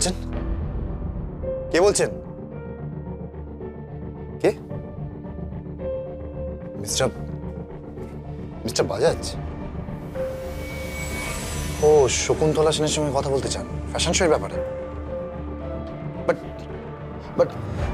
বলছেন? কে বলছেন? কে? মিস্টার বাজাজ? ও, শকুন্তলা সেনের সঙ্গে কথা বলতে চান ফ্যাশন শোর ব্যাপারে? বাট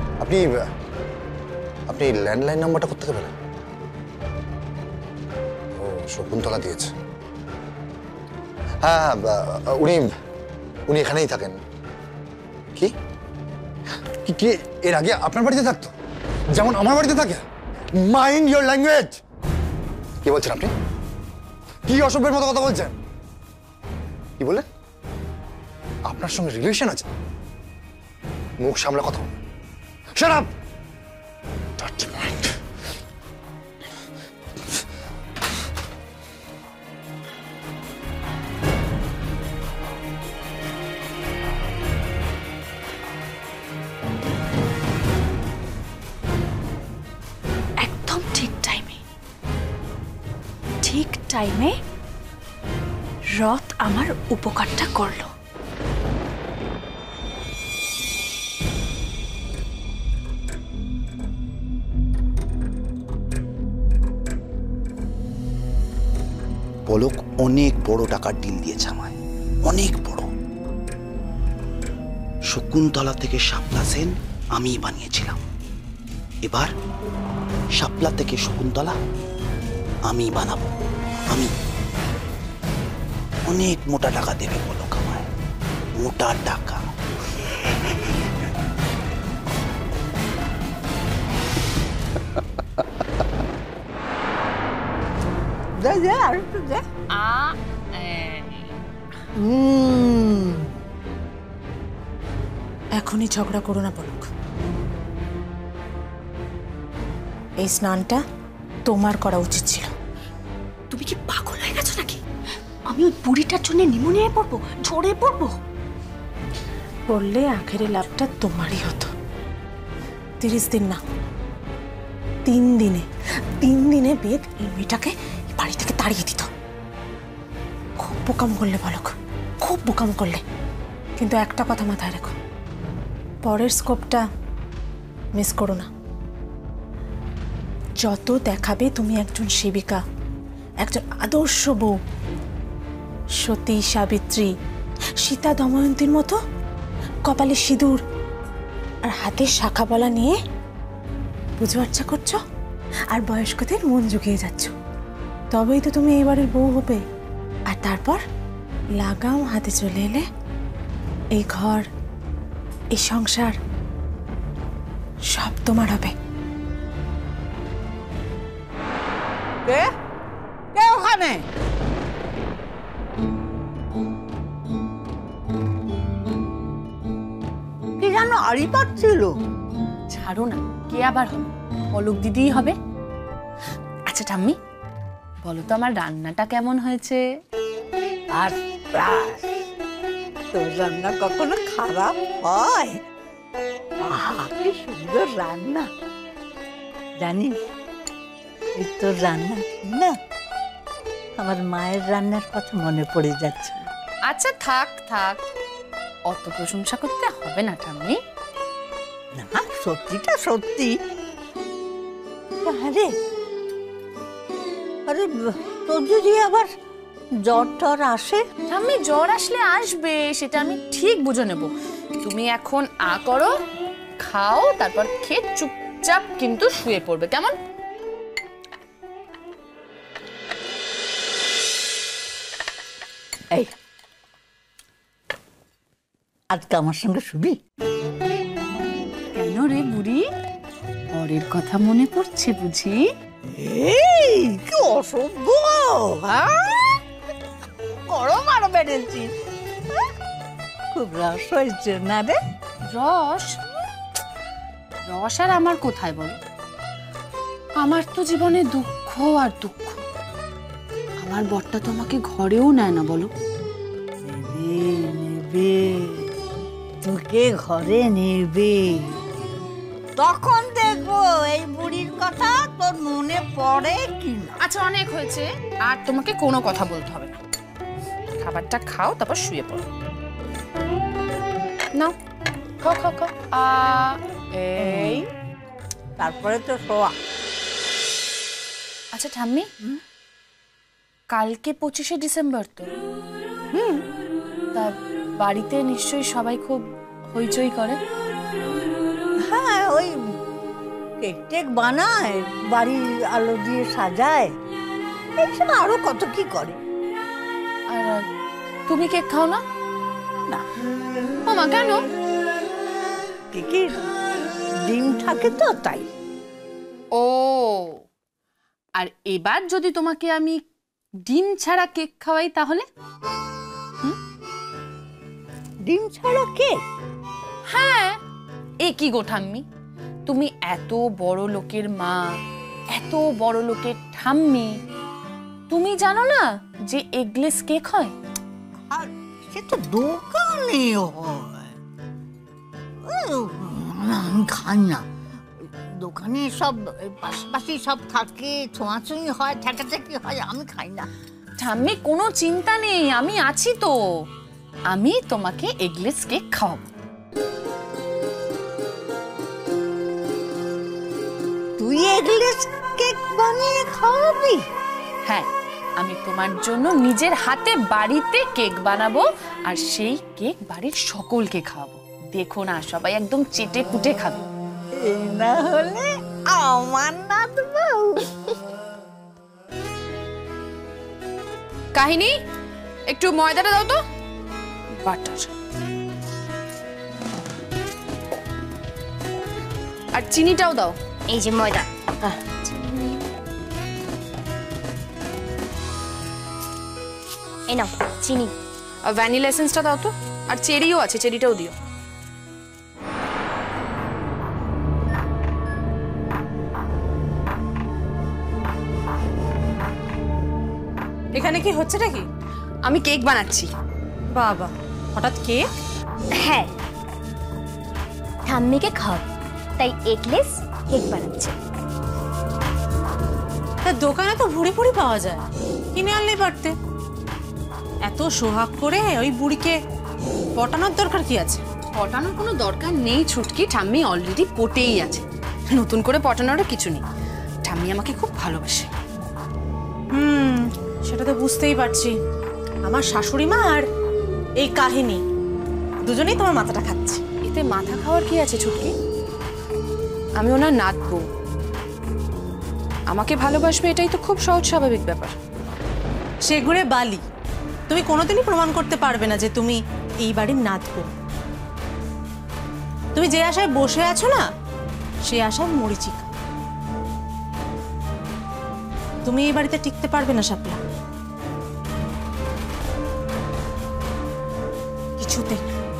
আপনি ল্যান্ডলাইন নাম্বারটা কোথা থেকে পেলেন? ও, শকুন্তলা দিয়েছে। হ্যাঁ, উনি এখানেই থাকেন। কি কি এর আগে আপনার বাড়িতে থাকতো, যেমন আমার বাড়িতে থাকে? Mind your language. কি বলছেন আপনি? কি অসভ্যের মতো কথা বলছেন? কি বললেন? আপনার সঙ্গে রিলেশন আছে? মুখ সামলে কথা বলুন। Shut up. একদম ঠিক টাইমে রথ আমার উপকারটা করলো। পলক অনেক বড় টাকার ডিল দিয়েছে আমায়, অনেক বড়। শকুন্তলা থেকে শাপলা সেন আমিই বানিয়েছিলাম। এবার শাপলা থেকে শকুন্তলা আমি বানাবো। আমি অনেক মোটা টাকা দেবে পলক আমায়, মোটা টাকা। এখনই ঝগড়া করো না পলক। এই স্নানটা তোমার করা উচিত ছিল। তুমি কি পাগল হয়ে গেছো নাকি? আমি ওই বুড়িটার জন্য নিমোনিয়ায় পড়বো, ঝরে পড়বো? পড়লে আখেরে লাভটা তোমারই হতো। 30 দিন না, 3 দিনে 3 দিনে বেদ এই মেয়েটাকে বাড়ি থেকে তাড়িয়ে দিত। খুব বোকাম করলে পলক, খুব বোকাম করলে। কিন্তু একটা কথা মাথায় রেখো, পরের স্কোপটা মিস করো না। যত দেখাবে তুমি একজন সেবিকা, একজন আদর্শ বউ, সতী সাবিত্রী, সীতা দময়ন্তীর মতো কপালে সিঁদুর আর হাতে শাখা বলা নিয়ে পুজো আর্চা করছো আর বয়স্কদের মন জুগিয়ে যাচ্ছ। তবেই তো তুমি এই বাড়ির বউ হবে। আর তারপর লাগাম হাতে চলে এলে এই ঘর, এই সংসার সব তোমার হবে। ওখানে কি জানো আড়ি পাচ্ছিল। ছাড়ো না, কে আবার হলো? পলক দিদিই হবে। আচ্ছা ঠাম্মি, বলো তো আমার রান্নাটা কেমন হয়েছে? আর তোর রান্না কখনো খারাপ হয়? কি সুন্দর রান্না। জানিস, এই তোর রান্না না আমার মায়ের রান্নার কথা মনে পড়ে যাচ্ছে। আচ্ছা থাক থাক, অত প্রশংসা করতে হবে না ঠাম্মি। না, সত্যিটা সত্যি। আরে আরে তোর যদি আবার জ্বর টর আসে? ঠাম্মি, জ্বর আসলে আসবে, সেটা আমি ঠিক বুঝে নেব। তুমি এখন করো, খাও, তারপর খেয়ে চুপচাপ কিন্তু শুয়ে পড়বে, কেমন? এই আজকে আমার সঙ্গে শুবি? কেন রে বুড়ি, পরের কথা মনে পড়ছে বুঝি? এই কি অসভ্য! গরম আরো বেড়েছিস। খুব রস হয়েছে না রে? রস রস আর আমার কোথায় বলো? আমার তো জীবনে দুঃখ আর দুঃখ। আমার বরটা তো আমাকে ঘরেও নেয় না, বলো? নেবে, তোকে ঘরে নেবে। তখন দেখবো এই বুড়ির কথা তোর মনে পড়ে কি না। আচ্ছা অনেক হয়েছে, আর তোমাকে কোনো কথা বলতে হবে না। খাবারটা খাও, তারপর শুয়ে পড়ো। নাও খাও খাও খাও এই তারপরে তো শোয়া। আচ্ছা ঠাম্মি, কালকে 25শে ডিসেম্বর তো। তা বাড়িতে নিশ্চয়ই সবাই খুব হইচই করে। হ্যাঁ, ওই কেক টেক বানায়, বাড়ি আলো দিয়ে সাজায়, এইসব আরো কত কি করে। আর তুমি কেক খাও না? না, মামা কেন? কেকের ডিম থাকে তো তাই। ও, আর এবার যদি তোমাকে আমি ডিম ছাড়া কেক খাওয়াই তাহলে? ডিম ছাড়া কেক? হ্যাঁ, এ কি গো ঠাম্মি, তুমি এত বড় লোকের মা, এত বড় লোকের ঠাম্মি, তুমি জানো না যে এগলেস কেক হয়? আর সে তো দোকানে হয়, আমি খাই না। দোকানে সব পাশাপাশি সব থাকে, ছোঁয়াছুঁই হয়, ঠেকাঠেকি হয়, আমি খাই না। ঠাম্মি কোনো চিন্তা নেই, আমি আছি তো, আমি তোমাকে এগলেস কেক খাওয়াবো। তুই এগলেস কেক বানিয়ে খাওয়াবি? হ্যাঁ, আমি তোমার জন্য নিজের হাতে বাড়িতে কেক বানাবো, আর সেই কেক বাড়ির সকলকে খাওয়াবো। দেখো না, সবাই একদম চেটে কুটে খাবে। এই না হলে আমার না দেবো। কাহিনী, একটু ময়দাটা দাও তো। বাটার আর চিনিটাও দাও। এই যে ময়দা, এই নাও চিনি। আর ভ্যানিলা এসেন্সটা দাও তো, আর চেরিও আছে, চেরিটাও দিও। এখানে কি হচ্ছে নাকি? আমি কেক বানাচ্ছি। বাবা, হঠাৎ কেক? হ্যাঁ, ঠাম্মিকে খাও, তাই এগলেস কেক বানাচ্ছে। তা দোকানে তো ভুড়ি ভুড়ি পাওয়া যায়, কিনে আনলেই পারতে। এত সোহাগ করে ওই বুড়িকে পটানোর দরকার কি আছে? পটানোর কোনো দরকার নেই ছুটকি, ঠাম্মি অলরেডি পটেই আছে, নতুন করে পটানোরও কিছু নেই। ঠাম্মি আমাকে খুব ভালোবাসে। সেটা তো বুঝতেই পারছি। আমার শাশুড়ি মা আর এই কাহিনী দুজনেই তোমার মাথাটা খাচ্ছে। এতে মাথা খাওয়ার কি আছে ছুটকি? আমি ওনার নাতবো, আমাকে ভালোবাসবে, এটাই তো খুব সহজ স্বাভাবিক ব্যাপার। সে ঘুরে বালি, তুমি কোনোদিনই প্রমাণ করতে পারবে না যে তুমি এই বাড়ির নাতবো। তুমি যে আশায় বসে আছো না, সে আশায় মরিচিকা। তুমি এই বাড়িতে টিকতে পারবে না শাপলা, কিছুতে।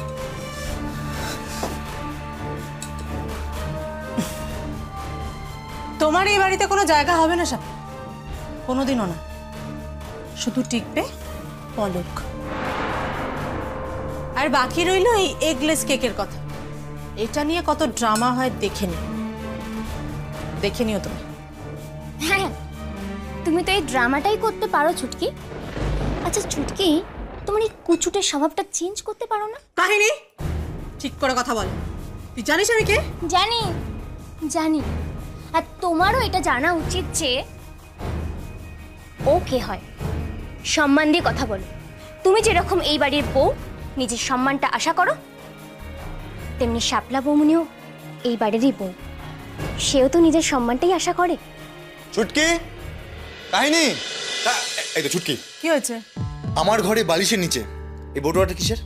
তোমার এই বাড়িতে কোনো জায়গা হবে না শাপলা, কোনোদিনও না। শুধু টিকবে পলক। আর বাকি রইল এই এগলেস কেকের কথা। এটা নিয়ে কত ড্রামা হয় দেখে নিও তুমি। হ্যাঁ, তুমি তো এই ড্রামাটাই করতে পারো ছুটকি। আচ্ছা ছুটকি, তোমার এই কুচুটের স্বভাবটা চেঞ্জ করতে পারো না? কাহিনী, ঠিক করে কথা বল। তুই জানিস আমি কে? জানি জানি, আর তোমারও এটা জানা উচিত যে ও কে হয়। সম্মান দিয়ে কথা বলো। তুমি যেরকম এই বাড়ির বউ নিজের সম্মানটা আশা করো, তেমনি শাপলা বৌমনিও এই বাড়িরই বউ, সেও তো নিজের সম্মানটাই আশা করে। ছুটকি, কাহিনী, এই তো ছুটকি। কি হয়েছে? আমার ঘরে বালিশের নিচে এই বটুয়াটা কিসের?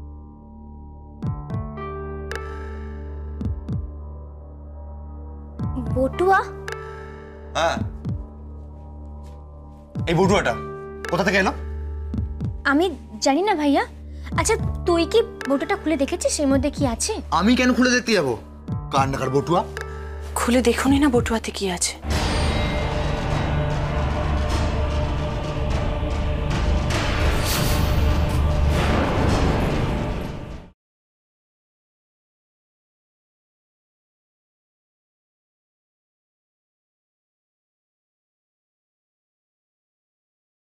বটুয়া? হ্যাঁ, এই বটুয়াটা কোথা থেকে এলো? আমি জানি না ভাইয়া। আচ্ছা তুই কি বটুটা খুলে দেখেছিস এর মধ্যে কি আছে? আমি কেন খুলে দেখতে যাবো? কার নাকার বটুয়া? খুলে দেখুনি না বটুয়াতে কি আছে?